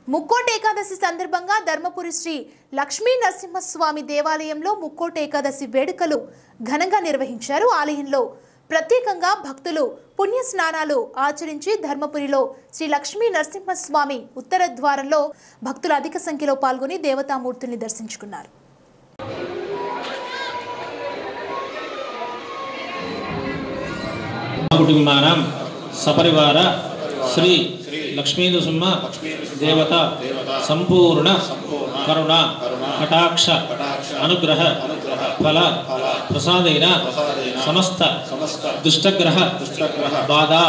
ముక్కోటి ఏకాదశి సందర్భంగా ధర్మపురి శ్రీ లక్ష్మీ నరసింహస్వామి దేవాలయంలో ముక్కోటి ఏకాదశి వేడుకలు ఘనంగా నిర్వహించారు. ఆలయంలో ప్రత్యేకంగా భక్తులు పుణ్య స్నానాలు ఆచరించి ధర్మపురిలో శ్రీ లక్ష్మీ నరసింహస్వామి ఉత్తర ద్వారంలో భక్తులు అధిక సంఖ్యలో పాల్గొని దేవతామూర్తుల్ని దర్శించుకున్నారు. కుటుంబానాం సపరివార శ్రీ లక్ష్మీ నరసింహ దేవత సంపూర్ణ కరుణ కటాక్ష అనుగ్రహ ఫల ప్రసాదేన సమస్త దుష్టగ్రహ బాధా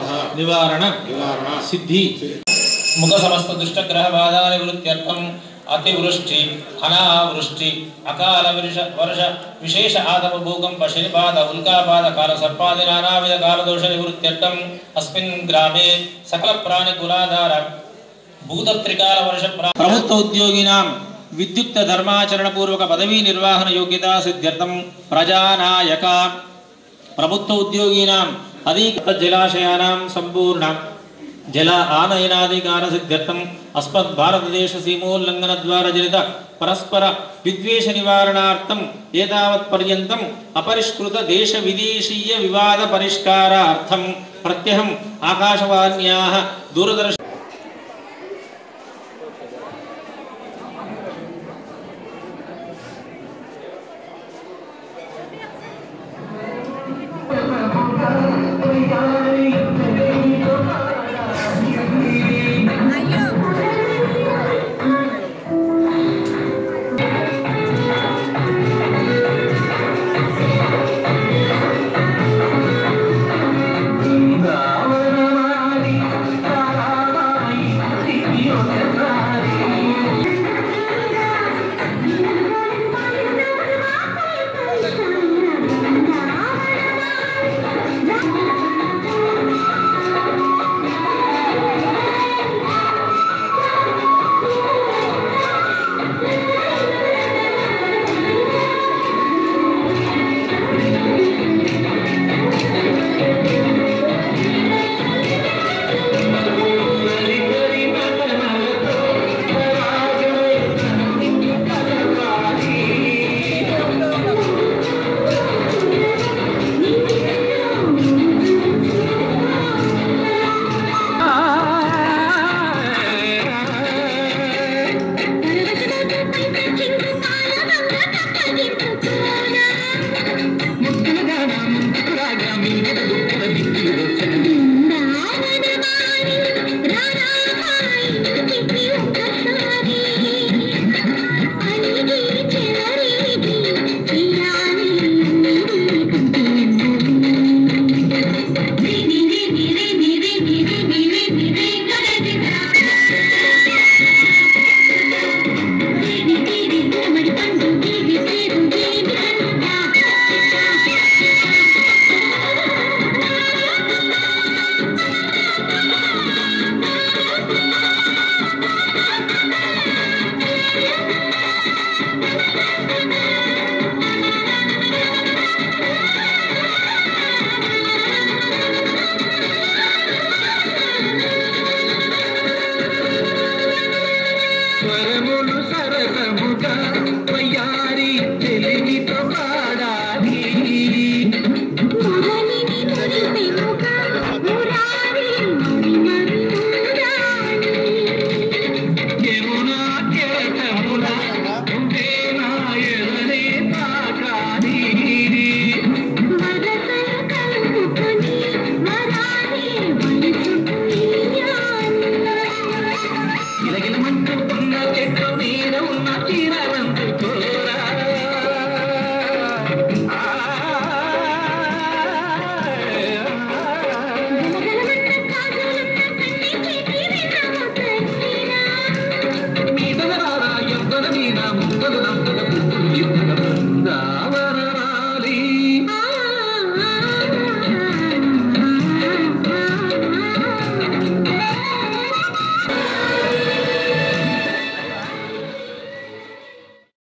నివారణ సిద్ధి ముఖ సమస్త దుష్టగ్రహ బాధా నివృత్త్యర్థం అతివృష్టి అనావృష్టి అకాల వర్ష విశేష ఆదమ భూకంప శనిపాద ఉల్కాపాద కాల సర్పాది నానావిధ కాలదోష నివృత్త్యర్థం అస్మిన్ గ్రామే సకల ప్రాణి కులాధార భూతత్రికాల వర్ష ప్రభుత్వ ఉద్యోగినాం విద్యుక్త ధర్మాచరణ పూర్వక పదవీ నిర్వహణ యోగ్యతా సిద్ధ్యర్థం ప్రజానాయక ప్రభుత్వ ఉద్యోగినాం అధిక జలాశయానాం సంపూర్ణ జల ఆనయనాధికార సిద్ధ్యర్థం అస్మత్ భారతదేశ సీమోల్లంఘన ద్వారా జనిత పరస్పర విద్వేష నివారణార్థం ఏతావత్ పర్యంతం అపరిష్కృత దేశ విదేశీయ వివాద పరిష్కారార్థం ప్రత్యహం ఆకాశవాణ్యాః దూరదర్శన స్వరములు సరసముగా